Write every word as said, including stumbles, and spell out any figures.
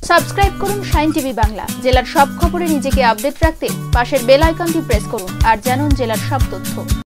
Subscribe করুন shine TV Bangla. জেলার সব খবরে নিজেকে আপডেট রাখতে পাশের বেল আইকনটি প্রেস করুন আর জানুন জেলার সব তথ্য।